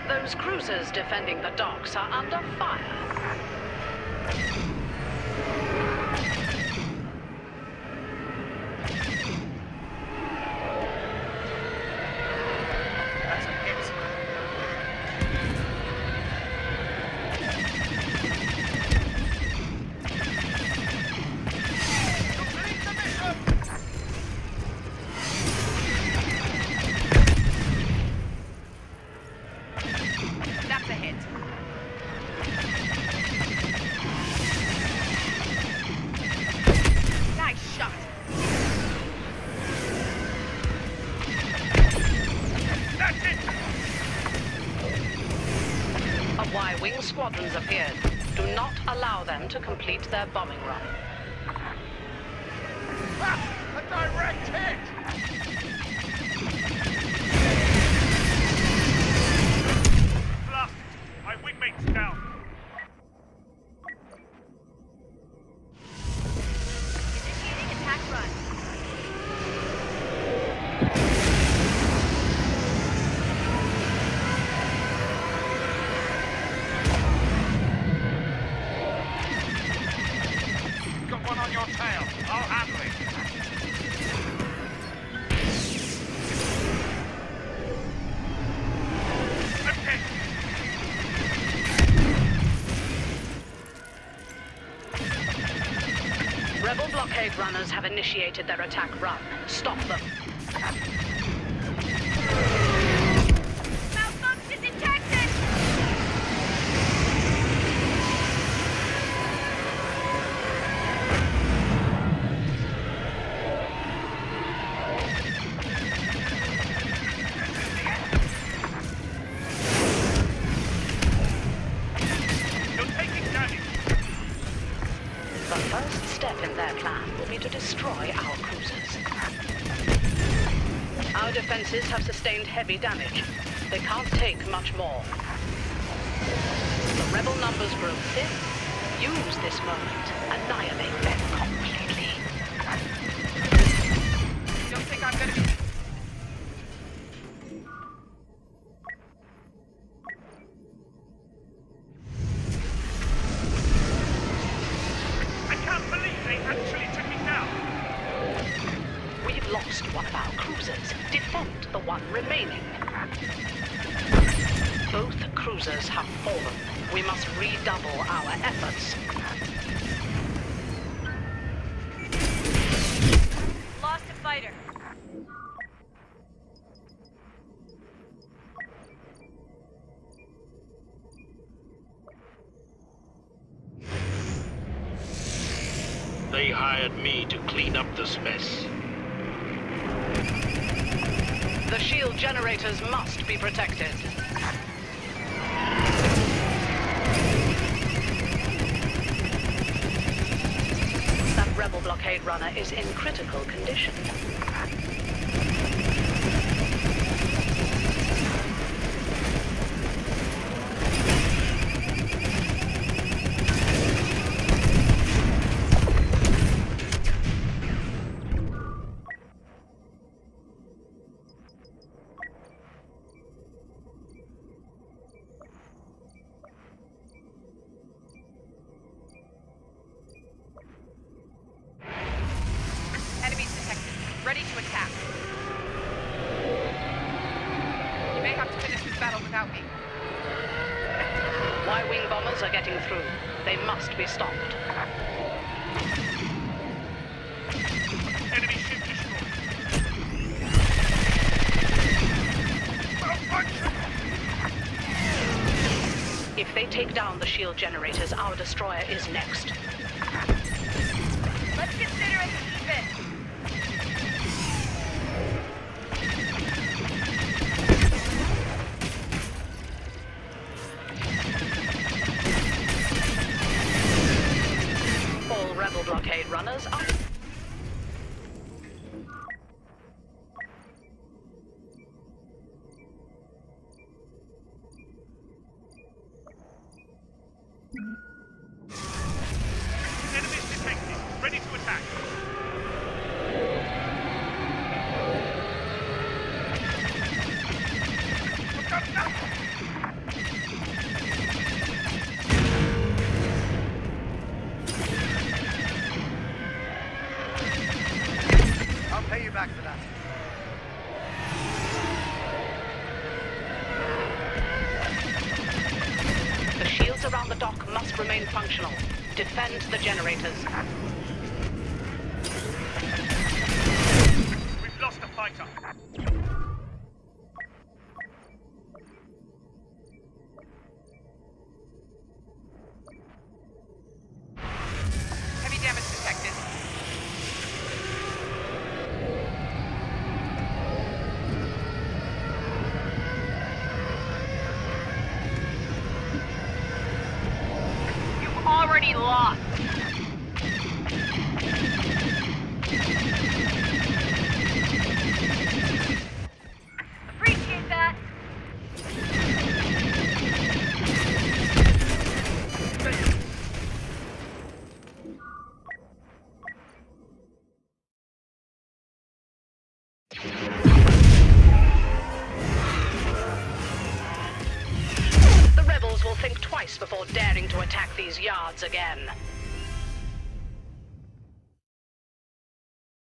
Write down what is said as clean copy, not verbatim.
Those cruisers defending the docks are under fire. That's a hit. Complete the mission! That's a hit. Nice shot. That's it! A Y-wing squadron's appeared. Do not allow them to complete their bombing run. Ah, a direct hit! Blast! My wingmate's down. Initiating attack run. Got one on your tail. I'll handle it. Okay. Rebel blockade runners have initiated their attack run. Stop them. Malfunction detected! You're taking damage. The first step in their plan will be to destroy our cruisers. Our defenses have sustained heavy damage. They can't take much more. The rebel numbers grow thin. Use this moment. Annihilate them completely. Don't think I'm gonna be... I can't believe they actually took me down. We've lost one of our cruisers. Defend the one remaining. Both cruisers have fallen. We must redouble our efforts. Lost a fighter. They hired me to clean up this mess. The shield generators must be protected. That rebel blockade runner is in critical condition. Enemies detected. Ready to attack. You may have to finish this battle without me. Y-wing bombers are getting through. They must be stopped. Enemy ship destroyed. Malfunction! If they take down the shield generators, our destroyer is next. Let's consider it even. All rebel blockade runners are... Enemies detected. Ready to attack. Look up now! stock must remain functional. Defend the generators. We've lost a fighter. Heavy damage detected. You've already lost. Appreciate that. The rebels will think twice before daring to attack these yards again.